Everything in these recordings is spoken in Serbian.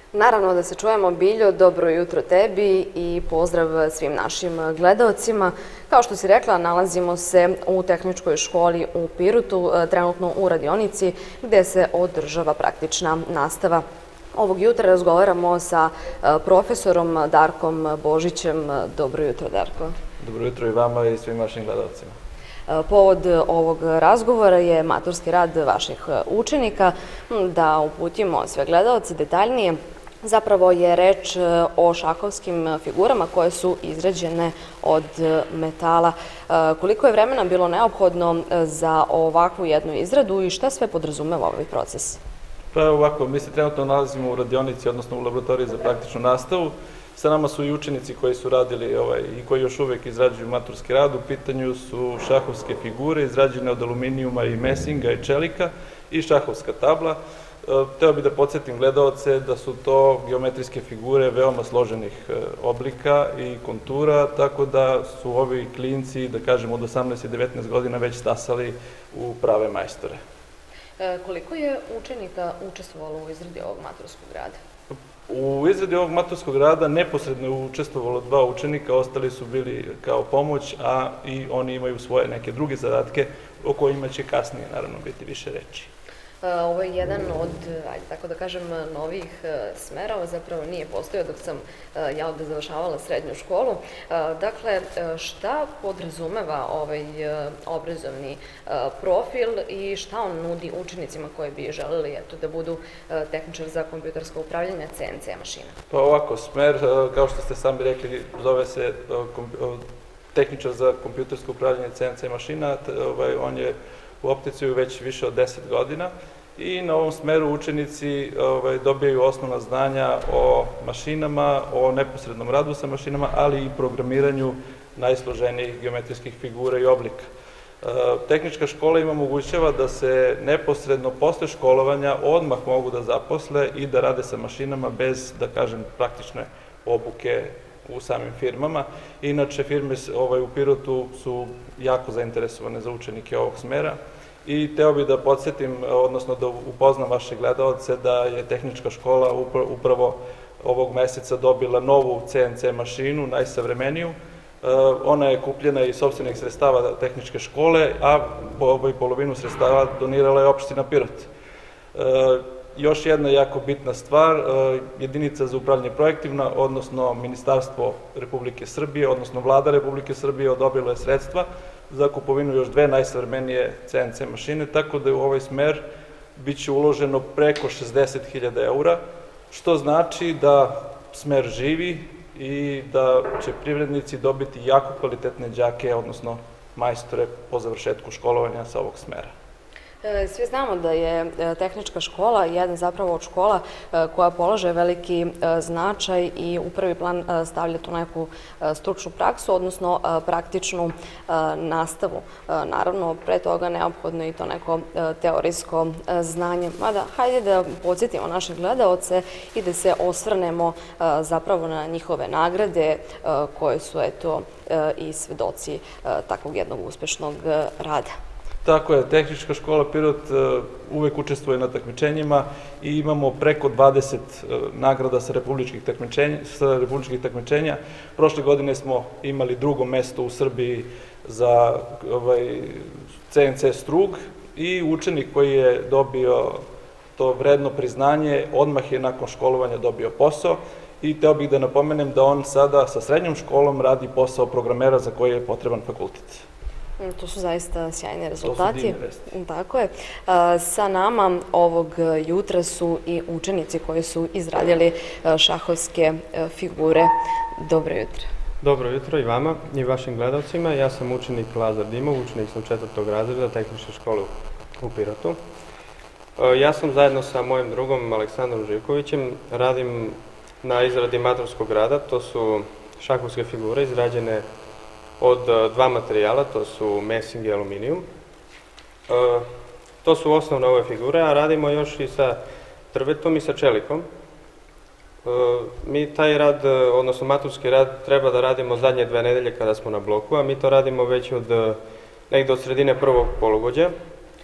Naravno da se čujemo, Biljo, dobro jutro tebi i pozdrav svim našim gledaocima. Kao što si rekla, nalazimo se u Tehničkoj školi u Pirotu, trenutno u radionici gde se održava praktična nastava. Ovog jutra razgovaramo sa profesorom Darkom Božićem. Dobro jutro, Darko. Dobro jutro i vama i svim vašim gledalcima. Povod ovog razgovora je maturski rad vaših učenika. Da uputimo sve gledaoce detaljnije, zapravo je reč o šahovskim figurama koje su izrađene od metala. Koliko je vremena bilo neophodno za ovakvu jednu izradu i šta sve podrazumeva ovaj proces? Pa ovako, mi se trenutno nalazimo u radionici, odnosno u laboratoriji za praktičnu nastavu. Sa nama su i učenici koji su radili i koji još uvek izrađuju maturski rad. U pitanju su šahovske figure izrađene od aluminijuma i mesinga i čelika i šahovska tabla. Hteo bih da podsjetim gledaoce da su to geometrijske figure veoma složenih oblika i kontura, tako da su ovi klinci, da kažem, od 18 i 19 godina već stasali u prave majstore. Koliko je učenika učestvovalo u izradi ovog maturskog rada? U izradi ovog maturskog rada neposredno je učestvovalo 2 učenika, ostali su bili kao pomoć, a i oni imaju svoje neke druge zadatke o kojima će kasnije naravno biti više reči. Ovo je jedan od, ajde tako da kažem, novih smerova, zapravo nije postojao dok sam ja ovde završavala srednju školu. Dakle, šta podrazumeva ovaj obrazovni profil i šta on nudi učenicima koji bi želeli da budu tehničar za kompjutersko upravljanje CNC mašina? Pa ovako, smer, kao što ste sami rekli, zove se tehničar za kompjutersko upravljanje CNC mašina. On je u opticiju već više od 10 godina i na ovom smeru učenici dobijaju osnovna znanja o mašinama, o neposrednom radu sa mašinama, ali i programiranju najsloženijih geometrijskih figura i oblika. Tehnička škola im omogućava da se neposredno posle školovanja odmah mogu da zaposle i da rade sa mašinama bez, da kažem, praktične obuke u samim firmama. Inače, firme u Pirotu su jako zainteresovane za učenike ovog smera i hteo bih da podsjetim, odnosno da upoznam vaše gledalce da je Tehnička škola upravo ovog meseca dobila novu CNC mašinu, najsavremeniju. Ona je kupljena iz sopstvenih sredstava Tehničke škole, a polovinu sredstava donirala je opština Pirot. Još jedna jako bitna stvar, jedinica za upravljanje projektima, odnosno Ministarstvo Republike Srbije, odnosno Vlada Republike Srbije odobrila je sredstva za kupovinu još 2 najsavremenije CNC mašine, tako da je u ovaj smer biće uloženo preko 60.000 eura, što znači da smer živi i da će privrednici dobiti jako kvalitetne đake, odnosno majstore po završetku školovanja sa ovog smera. Svi znamo da je Tehnička škola jedna zapravo od škola koja polaže veliki značaj i u prvi plan stavlja tu neku stručnu praksu, odnosno praktičnu nastavu. Naravno, pre toga neophodno je i to neko teorijsko znanje. Mada, hajde da podsjetimo naše gledaoce i da se osvrnemo zapravo na njihove nagrade koje su, eto, i svedoci takvog jednog uspešnog rada. Tako je, Tehnička škola Pirot uvek učestvuje na takmičenjima i imamo preko 20 nagrada sa republičkih takmičenja. Prošle godine smo imali 2. mesto u Srbiji za CNC strug i učenik koji je dobio to vredno priznanje odmah je nakon školovanja dobio posao i hteo bih da napomenem da on sada sa srednjom školom radi posao programera za koji je potreban fakultet. To su zaista sjajni rezultati. Tako je. Sa nama ovog jutra su i učenici koji su izradili šahovske figure. Dobro jutro. Dobro jutro i vama i vašim gledalcima. Ja sam učenik Lazar Dimov, učenik sam 4. razreda Tehničke škole u Pirotu. Ja sam zajedno sa mojim drugom Aleksandrom Živkovićem radim na izradi maturskog rada. To su šahovske figure izrađene od 2 materijala, to su mesing i aluminijum. To su osnovne ove figure, a radimo još i sa drvetom i sa čelikom. Mi taj rad, odnosno maturski rad, treba da radimo zadnje 2 nedelje kada smo na bloku, a mi to radimo već negde od sredine prvog polugođa.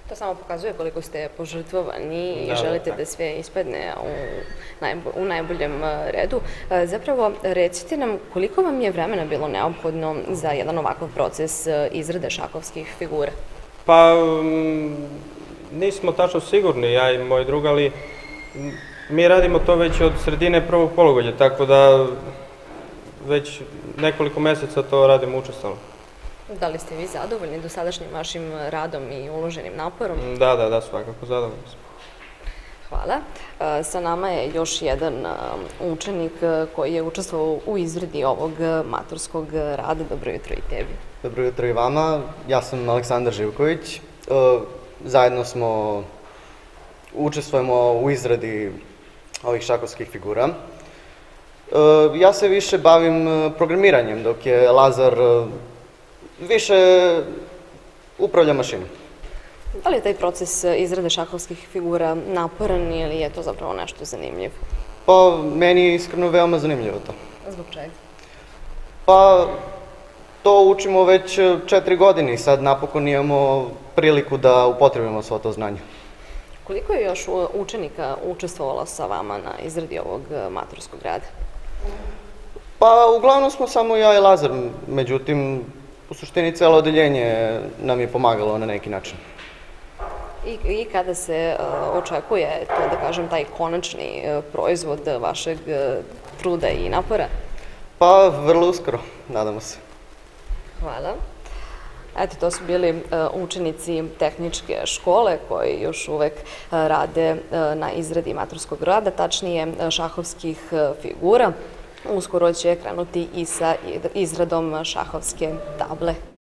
To samo pokazuje koliko ste požrtvovani i Da, želite da. da sve ispadne u najboljem redu. Zapravo, recite nam koliko vam je vremena bilo neophodno za jedan ovakav proces izrade šahovskih figura? Pa, nismo tačno sigurni, ja i moj drug, ali mi radimo to već od sredine prvog polugodišta, tako da već nekoliko meseca to radimo učestveno. Da li ste vi zadovoljni dosadašnjim vašim radom i uloženim naporom? Da, svakako zadovoljni smo. Hvala. Sa nama je još jedan učenik koji je učestvovao u izradi ovog maturskog rada. Dobro jutro i tebi. Dobro jutro i vama, ja sam Aleksandar Živković. Zajedno učestvujemo u izradi ovih šahovskih figura. Ja se više bavim programiranjem, dok je Lazar više upravlja mašinom. Da li je taj proces izrade šahovskih figura naporan ili je to zapravo nešto zanimljivo? Pa, meni je iskreno veoma zanimljivo to. Zbog čega? Pa, to učimo već 4 godine i sad napokon imamo priliku da upotrebimo svo to znanje. Koliko je još učenika učestvovalo sa vama na izradi ovog maturskog rada? Pa, uglavnom smo samo ja i Lazar, međutim, u suštini celo odeljenje nam je pomagalo na neki način. I kada se očekuje, to da kažem, taj konačni proizvod vašeg truda i napora? Pa, vrlo uskoro, nadamo se. Hvala. Eto, to su bili učenici tehničke škole koji još uvek rade na izradi maturskog rada, tačnije šahovskih figura. Uskoro će krenuti i sa izradom šahovske table.